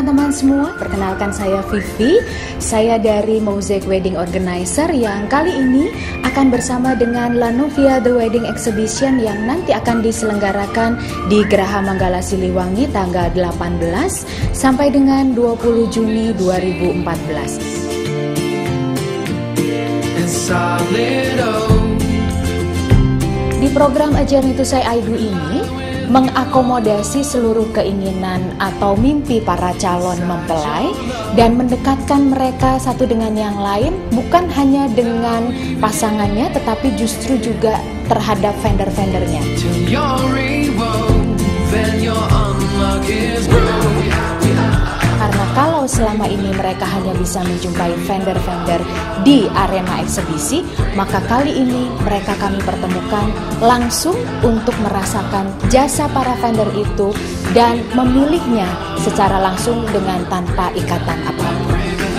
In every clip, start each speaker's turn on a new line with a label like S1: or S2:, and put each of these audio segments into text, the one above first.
S1: teman-teman semua, perkenalkan saya Vivi. Saya dari Mosaic Wedding Organizer yang kali ini akan bersama dengan Lanovia The Wedding Exhibition yang nanti akan diselenggarakan di Geraha Manggala Siliwangi tanggal 18 sampai dengan 20 Juni 2014. Di program A Journey to Say I Do ini mengakomodasi seluruh keinginan atau mimpi para calon mempelai dan mendekatkan mereka satu dengan yang lain, bukan hanya dengan pasangannya tetapi justru juga terhadap vendor-vendornya. Karena kalau selama ini mereka hanya bisa menjumpai vendor-vendor di arena eksibisi, maka kali ini mereka kami pertemukan langsung untuk merasakan jasa para vendor itu dan memilihnya secara langsung dengan tanpa ikatan apapun.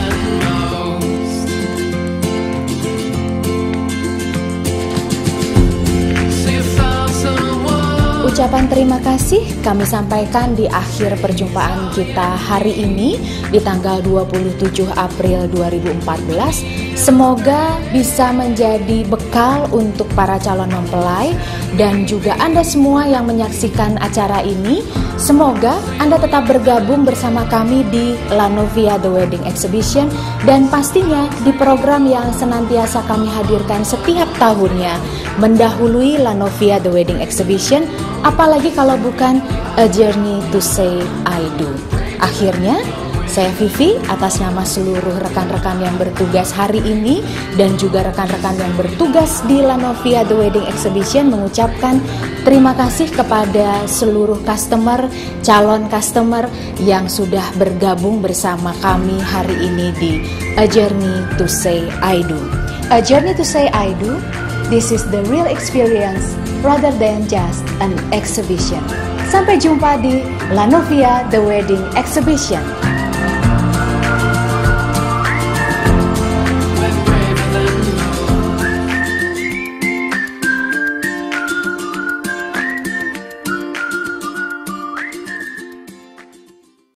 S1: Ucapan terima kasih kami sampaikan di akhir perjumpaan kita hari ini di tanggal 27 April 2014. Semoga bisa menjadi bekal untuk para calon mempelai dan juga Anda semua yang menyaksikan acara ini. Semoga Anda tetap bergabung bersama kami di Lanovia The Wedding Exhibition dan pastinya di program yang senantiasa kami hadirkan setiap tahunnya mendahului Lanovia The Wedding Exhibition, apalagi kalau bukan A Journey to Say I Do. Akhirnya, saya Vivi atas nama seluruh rekan-rekan yang bertugas hari ini dan juga rekan-rekan yang bertugas di Lanovia The Wedding Exhibition mengucapkan terima kasih kepada seluruh customer, calon customer yang sudah bergabung bersama kami hari ini di A Journey to Say I Do. A Journey to Say I Do, this is the real experience rather than just an exhibition. Sampai jumpa di Lanovia The Wedding Exhibition.